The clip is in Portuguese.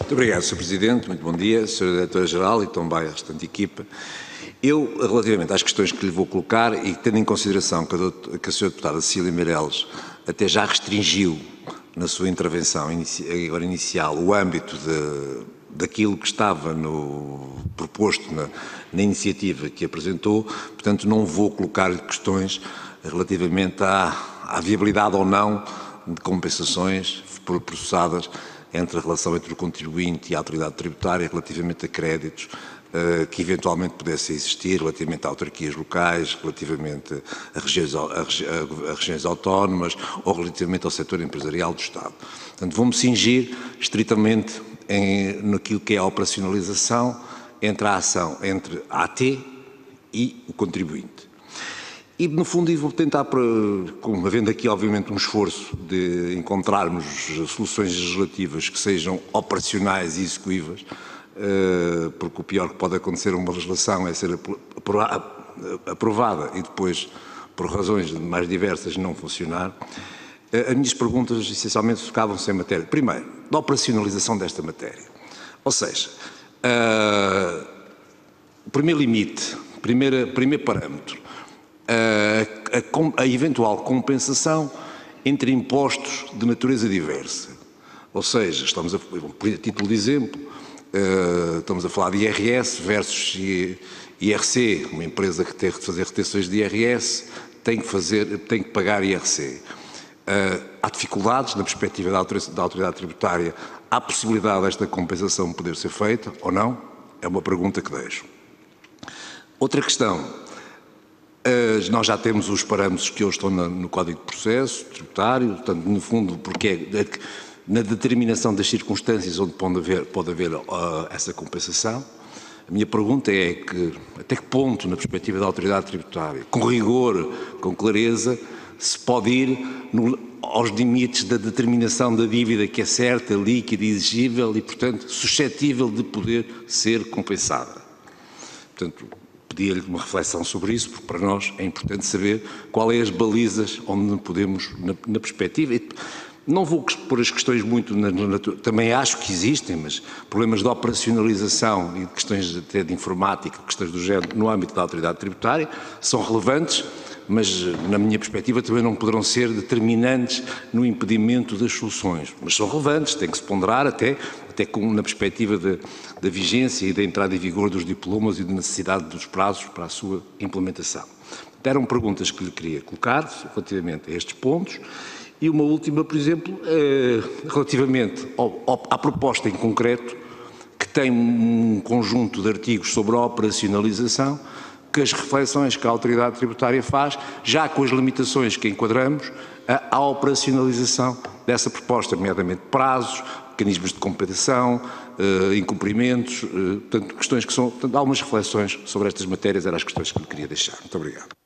Muito obrigado, Sr. Presidente. Muito bom dia, Sra. Diretora-Geral e também a restante equipa. Eu, relativamente às questões que lhe vou colocar e tendo em consideração que a Sra. Deputada Cecília Meireles até já restringiu na sua intervenção inicial o âmbito daquilo que estava proposto na iniciativa que apresentou, portanto não vou colocar-lhe questões relativamente à viabilidade ou não de compensações processadas entre a relação entre o contribuinte e a autoridade tributária relativamente a créditos que eventualmente pudessem existir, relativamente a autarquias locais, relativamente a regiões autónomas ou relativamente ao setor empresarial do Estado. Portanto, vou-me cingir estritamente naquilo que é a operacionalização entre a ação entre a AT e o contribuinte. E, no fundo, vou tentar, havendo aqui, obviamente, um esforço de encontrarmos soluções legislativas que sejam operacionais e execuíveis, porque o pior que pode acontecer a uma legislação é ser aprovada e depois, por razões mais diversas, não funcionar. As minhas perguntas, essencialmente, focavam-se em matéria, primeiro, da operacionalização desta matéria. Ou seja, o primeiro limite, primeiro parâmetro, a eventual compensação entre impostos de natureza diversa. Ou seja, a título de exemplo, estamos a falar de IRS versus IRC. Uma empresa que tem de fazer retenções de IRS tem que pagar IRC. Há dificuldades na perspectiva da autoridade tributária. Há possibilidade desta compensação poder ser feita ou não? É uma pergunta que deixo. Outra questão. Nós já temos os parâmetros que hoje estão no Código de Processo Tributário, portanto, no fundo, porque é na determinação das circunstâncias onde pode haver essa compensação. A minha pergunta é até que ponto, na perspectiva da autoridade tributária, com rigor, com clareza, se pode ir aos limites da determinação da dívida que é certa, líquida, exigível e, portanto, suscetível de poder ser compensada. Portanto, pedia-lhe uma reflexão sobre isso, porque para nós é importante saber qual é as balizas onde podemos, na perspectiva. Não vou pôr as questões muito, também acho que existem, mas problemas de operacionalização e de questões até de informática, questões do género, no âmbito da autoridade tributária, são relevantes, mas na minha perspectiva também não poderão ser determinantes no impedimento das soluções. Mas são relevantes, tem que se ponderar até na perspectiva da vigência e da entrada em vigor dos diplomas e da necessidade dos prazos para a sua implementação. Eram perguntas que lhe queria colocar relativamente a estes pontos. E uma última, por exemplo, relativamente à proposta em concreto, que tem um conjunto de artigos sobre a operacionalização, que as reflexões que a autoridade tributária faz, já com as limitações que enquadramos, à operacionalização dessa proposta, nomeadamente prazos, mecanismos de compensação, incumprimentos, portanto, questões que são, portanto, há algumas reflexões sobre estas matérias, eram as questões que me queria deixar. Muito obrigado.